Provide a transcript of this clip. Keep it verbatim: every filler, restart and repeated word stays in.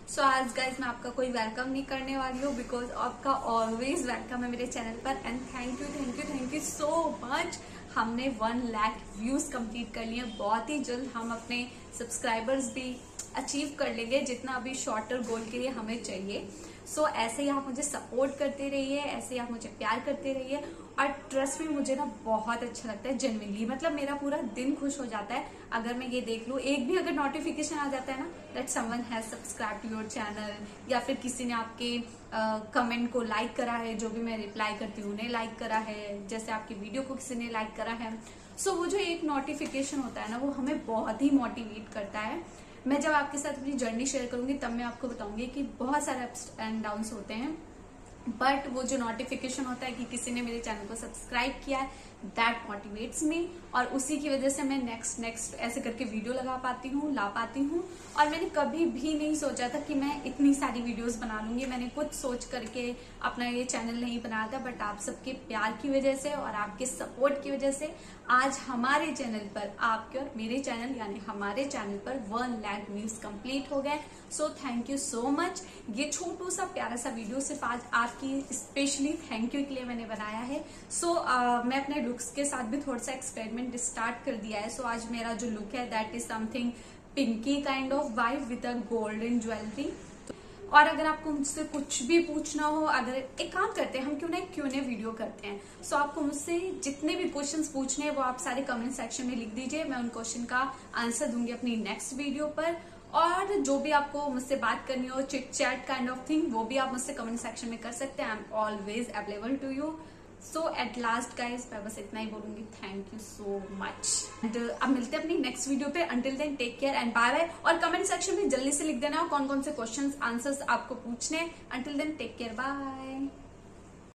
सो आज गाइज मैं आपका कोई वेलकम नहीं करने वाली हूँ बिकॉज आपका ऑलवेज वेलकम है मेरे चैनल पर। And thank you thank you thank you so much. हमने वन लाख व्यूज कंप्लीट कर लिए। बहुत ही जल्द हम अपने सब्सक्राइबर्स भी अचीव कर लेंगे जितना अभी शॉर्टर गोल के लिए हमें चाहिए। सो so, ऐसे ही आप मुझे सपोर्ट करते रहिए, ऐसे ही आप मुझे प्यार करते रहिए। और ट्रस्ट में मुझे ना बहुत अच्छा लगता है जेन्युइनली, मतलब मेरा पूरा दिन खुश हो जाता है अगर मैं ये देख लूँ एक भी अगर नोटिफिकेशन आ जाता है ना that someone has subscribe to your channel, या फिर किसी ने आपके कमेंट uh, को लाइक करा है, जो भी मैं रिप्लाई करती हूँ उन्हें लाइक करा है, जैसे आपकी वीडियो को किसी ने लाइक करा है। सो so, वो जो एक नोटिफिकेशन होता है ना वो हमें बहुत ही मोटिवेट करता है। मैं जब आपके साथ अपनी जर्नी शेयर करूंगी तब मैं आपको बताऊंगी कि बहुत सारे अप्स एंड डाउन्स होते हैं, बट वो जो नोटिफिकेशन होता है कि किसी ने मेरे चैनल को सब्सक्राइब किया है दैट मोटिवेट्स मी, और उसी की वजह से मैं नेक्स्ट नेक्स्ट ऐसे करके वीडियो लगा पाती हूँ, ला पाती हूँ। और मैंने कभी भी नहीं सोचा था कि मैं इतनी सारी वीडियोस बना लूंगी। मैंने कुछ सोच करके अपना ये चैनल नहीं बनाया था, बट आप सबके प्यार की वजह से और आपके सपोर्ट की वजह से आज हमारे चैनल पर, आपके और मेरे चैनल यानी हमारे चैनल पर वन लाख व्यूज कंप्लीट हो गए। So thank you so much. ये छोटू सा प्यारा सा वीडियो सिर्फ आज आपकी स्पेशली थैंक यू के लिए मैंने बनाया है। सो so, uh, मैं अपने लुक्स के साथ भी थोड़ा सा एक्सपेरिमेंट स्टार्ट कर दिया है। सो so, आज मेरा जो लुक है that is something pinky kind of vibe with a golden jewellery. और अगर आपको मुझसे कुछ भी पूछना हो, अगर एक काम करते हैं हम क्यों ना क्यों ना वीडियो करते हैं। सो so, आपको मुझसे जितने भी क्वेश्चंस पूछने हैं वो आप सारे कमेंट सेक्शन में लिख दीजिए, मैं उन क्वेश्चन का आंसर दूंगी अपनी नेक्स्ट वीडियो पर। और जो भी आपको मुझसे बात करनी हो, chit chat kind of thing, वो भी आप मुझसे कमेंट सेक्शन में कर सकते हैं। I am always available to you. So at last guys मैं बस इतना ही बोलूंगी, thank you so much. And अब मिलते हैं अपनी नेक्स्ट वीडियो पे। Until then take care and bye bye. और कमेंट सेक्शन में जल्दी से लिख देना कौन कौन से क्वेश्चंस आंसर्स आपको पूछने। Until then take care, bye.